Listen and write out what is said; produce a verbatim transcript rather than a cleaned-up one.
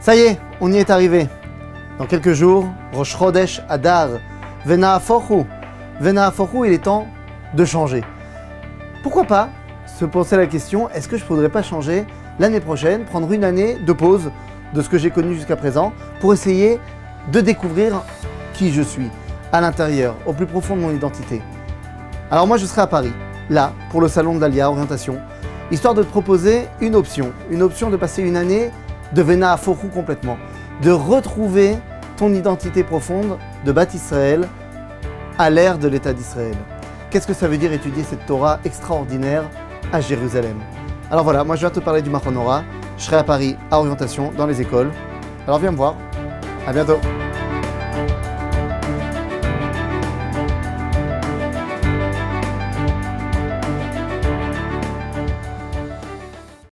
Ça y est, on y est arrivé. Dans quelques jours, Rosh Chodesh Adar, Vena'afochu. Vena'afochu, il est temps de changer. Pourquoi pas se poser la question, est-ce que je ne pourrais pas changer l'année prochaine, prendre une année de pause de ce que j'ai connu jusqu'à présent pour essayer de découvrir qui je suis, à l'intérieur, au plus profond de mon identité. Alors moi je serai à Paris, là, pour le salon de l'Alia, orientation, histoire de te proposer une option, une option de passer une année de Vena'afochu complètement, de retrouver ton identité profonde de Bat Israël à l'ère de l'État d'Israël. Qu'est-ce que ça veut dire étudier cette Torah extraordinaire à Jérusalem? Alors voilà, moi je viens te parler du Machon Ora, je serai à Paris, à orientation, dans les écoles. Alors viens me voir, à bientôt.